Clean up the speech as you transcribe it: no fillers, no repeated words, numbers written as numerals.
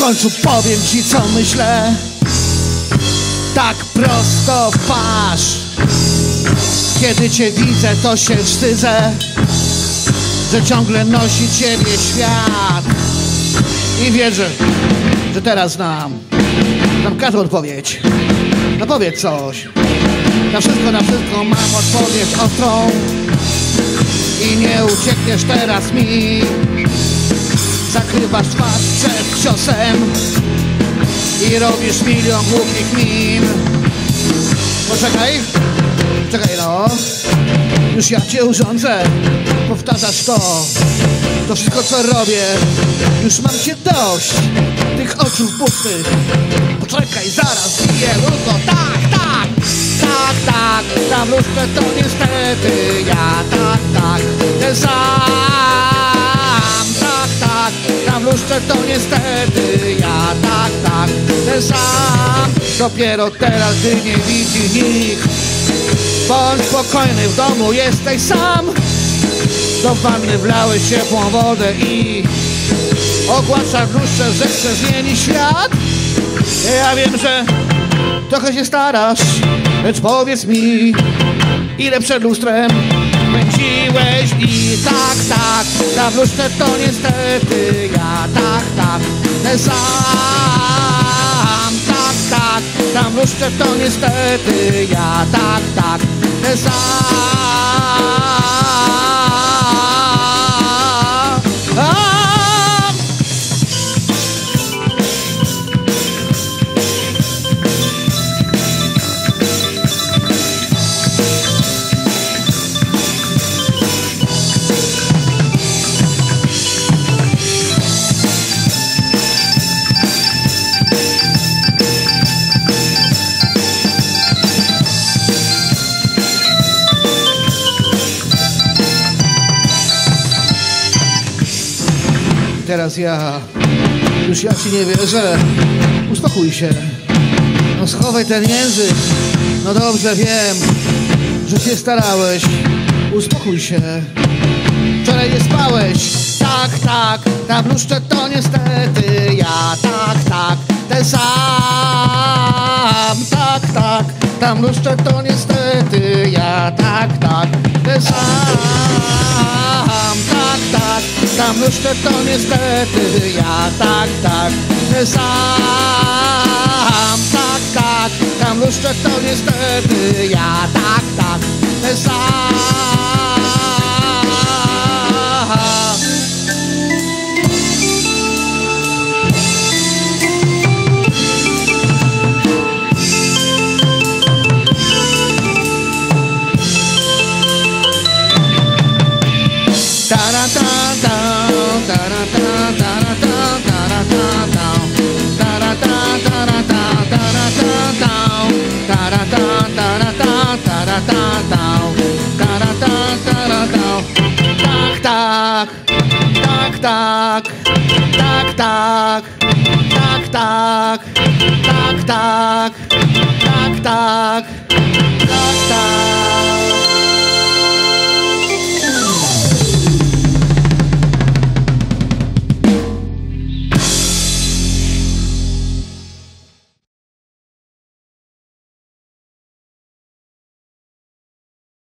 końcu powiem ci, co myślę, tak prosto w twarz. Kiedy cię widzę, to się wstydzę, że ciągle nosi ciebie świat. I wierzę, że teraz znam każdą odpowiedź. No powiedz coś. Na wszystko mam odpowiedź ostrą. I nie uciekniesz teraz mi. Zakrywasz twarz przed ciosem i robisz milion głupich min. Poczekaj, czekaj no. Już ja cię urządzę. Powtarzasz to wszystko co robię. Już mam cię dość tych oczu pustych. Poczekaj, zaraz biję tylko tak, na lustrze to niestety ja, tak, ten sam. Tak, na lustrze to niestety ja, tak, ten sam. Dopiero teraz, gdy nie widzi nikt, bądź spokojny, w domu jesteś sam. Do wanny wlałeś ciepłą wodę i ogłaszasz lustrze, że chcesz zmienić świat. Ja wiem, że trochę się starasz, lecz powiedz mi, ile przed lustrem pędziłeś i tak, na lustrze to niestety ja, tak, ten sam. Tak, na lustrze to niestety ja, tak, ten sam. Teraz już ja ci nie wierzę. Uspokój się. No schowaj ten język. No dobrze wiem, że się starałeś. Uspokój się. Wczoraj nie spałeś. Tak, na lustrze to niestety ja, tak, ten sam. Tak, na lustrze to niestety ja, tak, ten sam. Tak, na lustrze to niestety ja, tak, ten sam. Tak, na lustrze to niestety ja, tak, ten sam. Tak.